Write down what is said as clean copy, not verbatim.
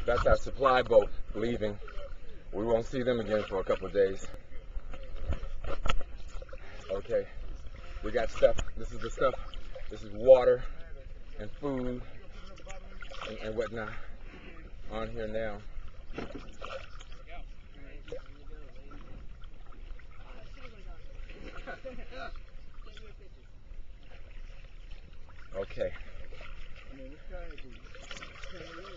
That's our supply boat leaving. We won't see them again for a couple of days. Okay, we got stuff. This is the stuff. This is water and food and whatnot on here now. Okay.